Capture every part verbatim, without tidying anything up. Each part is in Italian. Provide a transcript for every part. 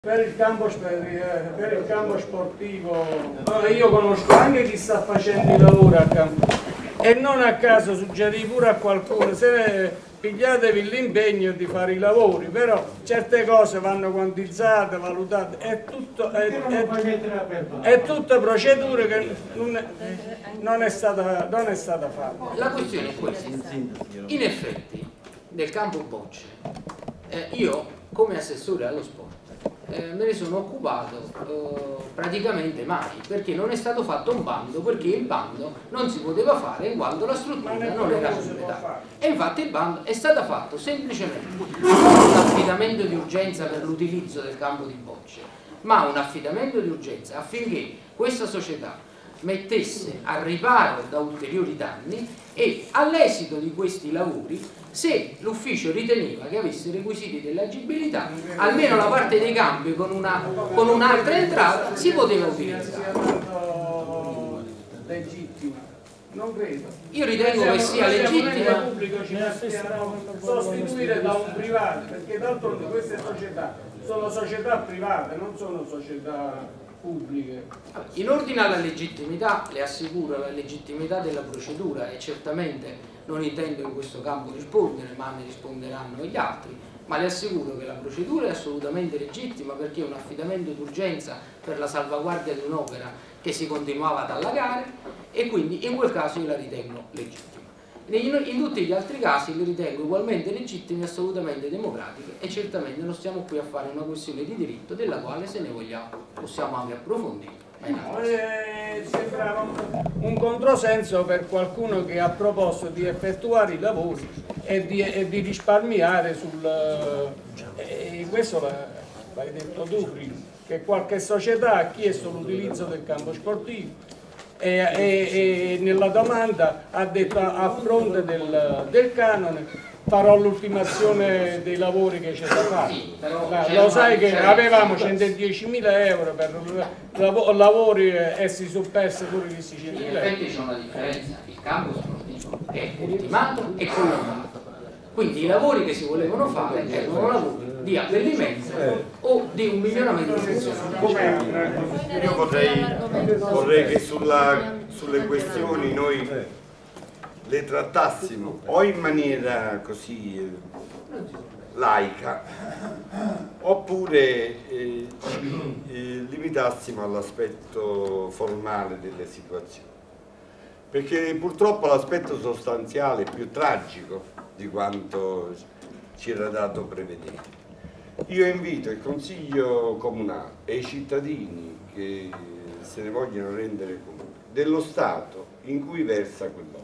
Per il, campo, per, per il campo sportivo io conosco anche chi sta facendo i lavori a campo e non a caso suggerì pure a qualcuno se pigliatevi l'impegno di fare i lavori, però certe cose vanno quantizzate, valutate, è tutto è, è, è tutta procedura che non è, non è stata non è stata fatta. La questione è questa: in effetti nel campo bocce eh, io come assessore allo sport Eh, me ne sono occupato eh, praticamente mai, perché non è stato fatto un bando, perché il bando non si poteva fare in quanto la struttura non era completata. E infatti il bando è stato fatto semplicemente non un affidamento di urgenza per l'utilizzo del campo di bocce, ma un affidamento di urgenza affinché questa società mettesse a riparo da ulteriori danni e all'esito di questi lavori, se l'ufficio riteneva che avesse i requisiti dell'agibilità, almeno la parte dei campi con una con un'altra entrata si poteva utilizzare. Legittimo, non credo. Io ritengo che sia legittimo pubblico ci possiamo sostituire da un privato, perché d'altronde queste società sono società private, non sono società pubbliche. In ordine alla legittimità, le assicuro la legittimità della procedura e certamente non intendo in questo campo rispondere, ma ne risponderanno gli altri, ma le assicuro che la procedura è assolutamente legittima, perché è un affidamento d'urgenza per la salvaguardia di un'opera che si continuava ad allagare e quindi in quel caso io la ritengo legittima. In tutti gli altri casi le ritengo ugualmente legittime, assolutamente democratiche, e certamente non stiamo qui a fare una questione di diritto della quale, se ne vogliamo, possiamo anche approfondire. No, eh, sembrava un, un controsenso per qualcuno che ha proposto di effettuare i lavori e di, e di risparmiare sul... Eh, questo l'hai detto tu prima, che qualche società ha chiesto l'utilizzo del campo sportivo e, e, e nella domanda ha detto a, a fronte del, del canone farò l'ultimazione dei lavori che c'è da fare. Sì, però lo sai che avevamo centodiecimila euro per lav lavori e si sono persi pure questi centomila euro. In effetti c'è una differenza: il campo sportivo è ultimato e collocato, quindi i lavori che si volevano fare erano lavori di abbellimento o di un miglioramento funzionale. Io vorrei, vorrei che sulla, sulle questioni noi le trattassimo o in maniera così eh, laica oppure eh, ci eh, limitassimo all'aspetto formale delle situazioni, perché purtroppo l'aspetto sostanziale è più tragico di quanto ci era dato prevedere. Io invito il Consiglio Comunale e i cittadini che se ne vogliono rendere conto dello stato in cui versa quell'opera.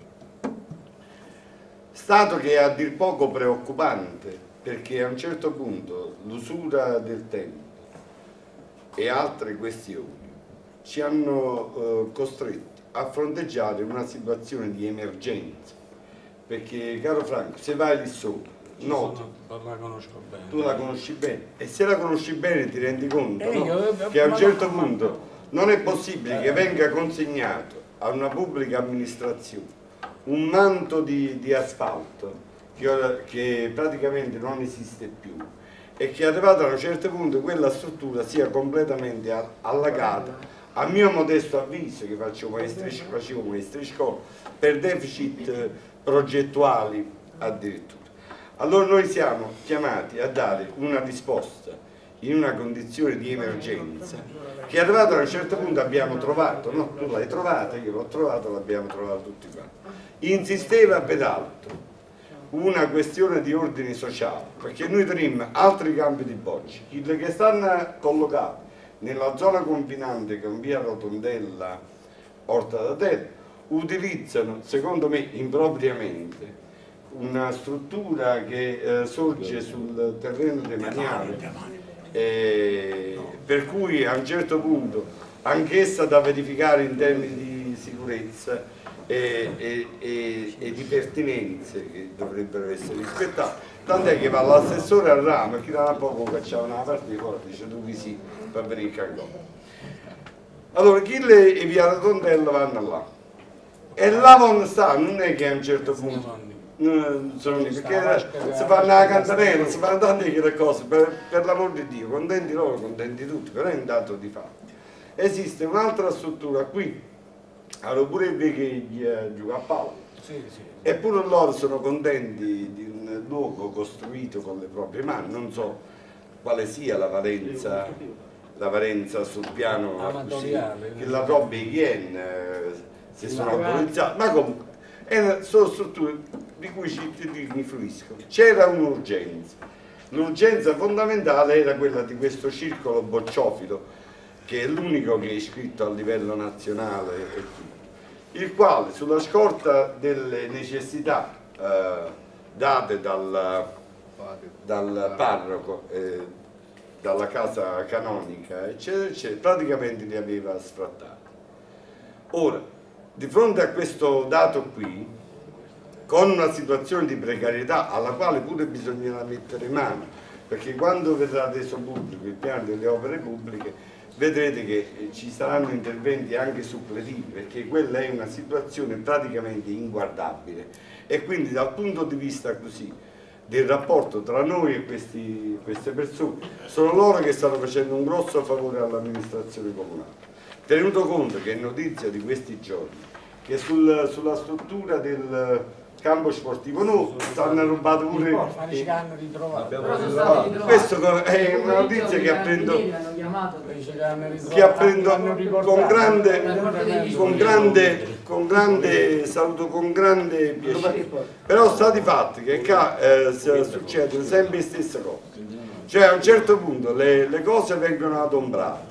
Stato che è a dir poco preoccupante, perché a un certo punto l'usura del tempo e altre questioni ci hanno eh, costretti a fronteggiare una situazione di emergenza, perché caro Franco, se vai lì sopra noti, la conosco bene. tu la conosci bene e se la conosci bene ti rendi conto eh, no? io, che a un certo punto non è possibile che venga consegnato a una pubblica amministrazione un manto di, di asfalto che, ora, che praticamente non esiste più e che arrivato a un certo punto quella struttura sia completamente allagata, a mio modesto avviso, che facevo maestrici, facevo maestrici per deficit progettuali addirittura. Allora noi siamo chiamati a dare una risposta in una condizione di emergenza che arrivato a un certo punto abbiamo trovato, no? Tu l'hai trovata, io l'ho trovato, l'abbiamo trovato tutti quanti. Insisteva peraltro una questione di ordine sociale, perché noi teniamo altri campi di bocce, quelli che stanno collocati nella zona confinante con via Rotondella, Orta da Terra, utilizzano, secondo me impropriamente, una struttura che eh, sorge sul terreno demaniale, eh, per cui a un certo punto anch'essa da verificare in termini di sicurezza e, e, e, e di pertinenze che dovrebbero essere rispettate, tant'è che va l'assessore al ramo e chi da poco cacciava una parte di fuori, dice tu chi sì, va bene il cangò. Allora Chille e via Rotondella vanno là e là vanno sta, non è che a un certo punto non sono perché si fanno la cantarella, si fanno tante cose, per, per l'amor di Dio, contenti loro, contenti tutti, però è un dato di fatto. Esiste un'altra struttura qui, allora pure i vecchi eh, gioca a palla, Sì, sì. eppure loro sono contenti di un luogo costruito con le proprie mani, non so quale sia la valenza, la valenza sul piano così, che la roba igiene eh, si sono autorizzati, ma comunque eh, sono strutture di cui i cittadini fruiscono. C'era un'urgenza, l'urgenza fondamentale era quella di questo circolo bocciofilo, che è l'unico che è iscritto a livello nazionale, e tutto, il quale sulla scorta delle necessità eh, date dal, dal parroco, eh, dalla casa canonica, eccetera, eccetera, praticamente li aveva sfrattati. Ora, di fronte a questo dato qui, con una situazione di precarietà alla quale pure bisognerà mettere mano, perché quando verrà reso pubblico il piano delle opere pubbliche, vedrete che ci saranno interventi anche suppletivi, perché quella è una situazione praticamente inguardabile, e quindi dal punto di vista così del rapporto tra noi e questi, queste persone, sono loro che stanno facendo un grosso favore all'amministrazione comunale. Tenuto conto che è notizia di questi giorni che sul, sulla struttura del campo sportivo no, stanno rubato pure Che hanno ritrovato. questo è una notizia che apprendo, che apprendo con grande, con grande, con grande saluto, con grande piacere. Però sta di fatti che qua eh, succedono sempre le stesse cose, cioè a un certo punto le, le cose vengono adombrate.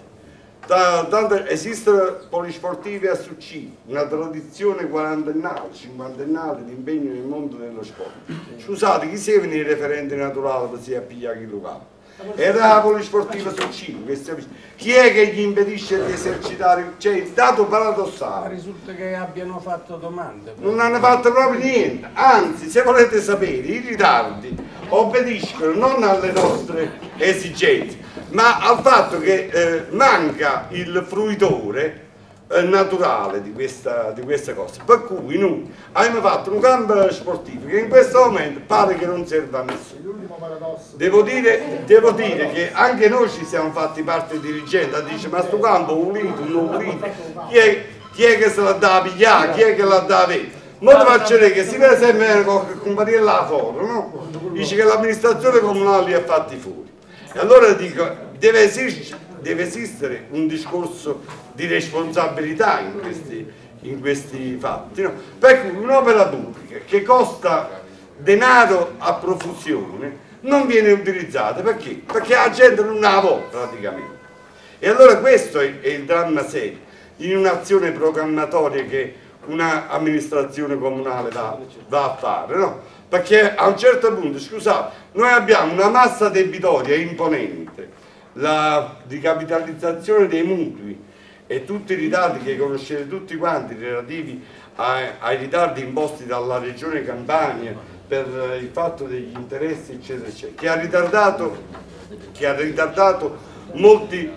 Tanto esistono polisportivi a Succini, una tradizione quarantennale, cinquantennale di impegno nel mondo dello sport. Scusate, chi si viene il referente naturale per si appiglia chi lo fa? Era la polisportiva Succini, chi è che gli impedisce di esercitare? Cioè, il dato paradossale. Risulta che abbiano fatto domande. Non hanno fatto proprio niente, anzi, se volete sapere, i ritardi obbediscono non alle nostre esigenze, ma al fatto che eh, manca il fruitore eh, naturale di questa, di questa cosa. Per cui noi abbiamo fatto un campo sportivo che in questo momento pare che non serva a nessuno. Devo dire, devo dire che anche noi ci siamo fatti parte dirigente, dice ma sto campo pulito, non pulito, chi è, chi è che se l'ha da pigliare, chi è che l'ha da avere? Ma ti faccio vedere che si vede sempre qualche compagnia là fuori, no? Dice che l'amministrazione comunale li ha fatti fuori. E allora dico, deve esistere, deve esistere un discorso di responsabilità in questi, in questi fatti, no? Per cui un'opera pubblica che costa denaro a profusione non viene utilizzata, perché? Perché la gente non la vuole praticamente. E allora questo è, è il dramma serio, in un'azione programmatoria che un'amministrazione comunale va, va a fare, no? Perché a un certo punto, scusate, noi abbiamo una massa debitoria imponente, la ricapitalizzazione dei mutui e tutti i ritardi che conoscete tutti quanti relativi ai, ai ritardi imposti dalla Regione Campania per il fatto degli interessi eccetera eccetera, che ha ritardato, che ha ritardato molti,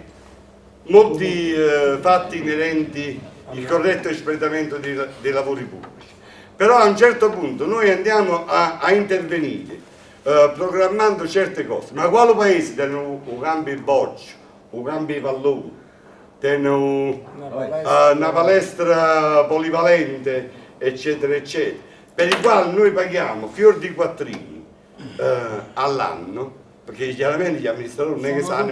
molti eh, fatti inerenti al corretto espletamento dei, dei lavori pubblici. Però a un certo punto noi andiamo a, a intervenire eh, programmando certe cose, ma quale paese tiene un, un campo di boccio, un campo di pallone, tiene un, una, palestra, uh, una palestra polivalente eccetera eccetera, per i quali noi paghiamo fior di quattrini eh, all'anno, perché chiaramente gli amministratori non è che sanno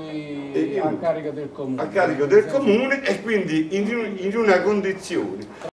mesi a carico del comune, a carico del comune, e quindi in, in una condizione